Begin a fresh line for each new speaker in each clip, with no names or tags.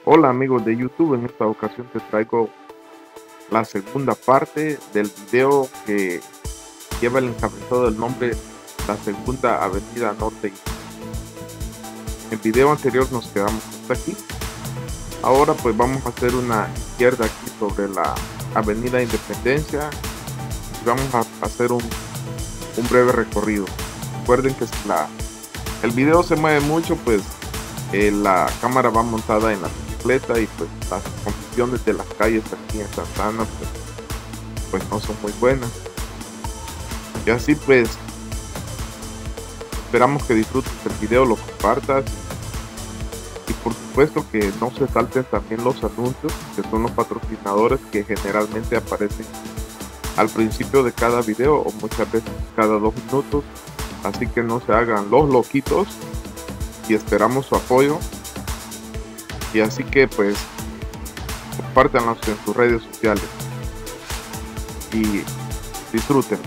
Hola amigos de YouTube, en esta ocasión te traigo la segunda parte del video que lleva el encabezado del nombre La Segunda Avenida Norte. En el video anterior nos quedamos hasta aquí. Ahora pues vamos a hacer una izquierda aquí sobre la Avenida Independencia y vamos a hacer un breve recorrido. Recuerden que si el video se mueve mucho, pues la cámara va montada en la bicicleta y pues las condiciones de las calles aquí en Santa Ana pues no son muy buenas. Y así pues esperamos que disfrutes el video, lo compartas y por supuesto que no se salten también los anuncios, que son los patrocinadores que generalmente aparecen al principio de cada video o muchas veces cada 2 minutos. Así que no se hagan los loquitos y esperamos su apoyo. Y así que pues compártanlos en sus redes sociales y disfruten.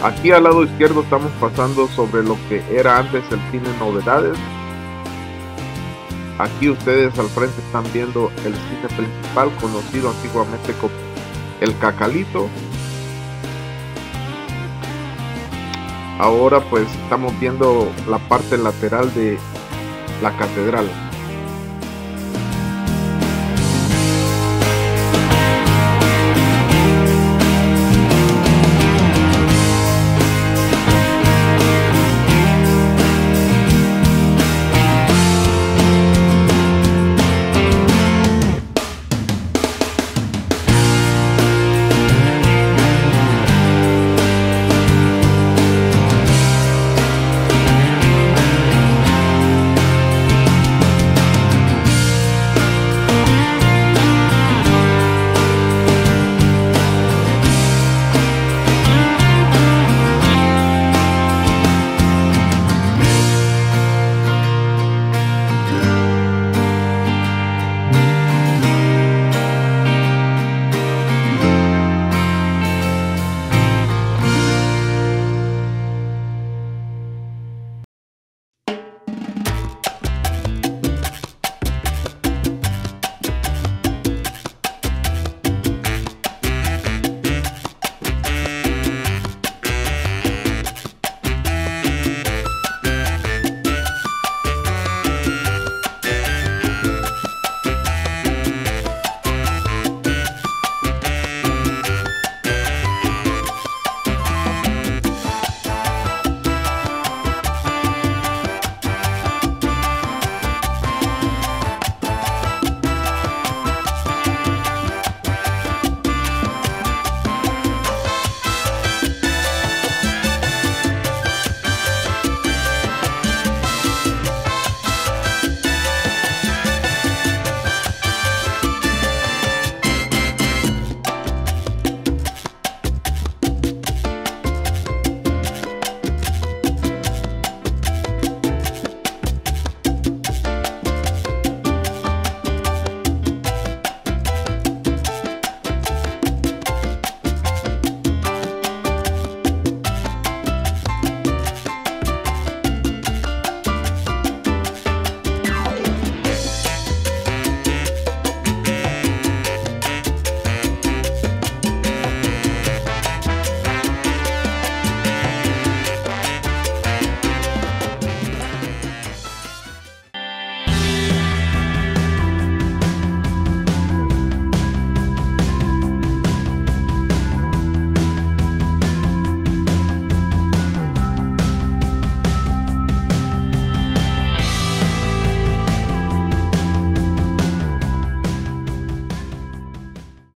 Aquí al lado izquierdo estamos pasando sobre lo que era antes el cine Novedades. Aquí ustedes al frente están viendo el cine principal, conocido antiguamente como el Cacalito. Ahora pues estamos viendo la parte lateral de la catedral.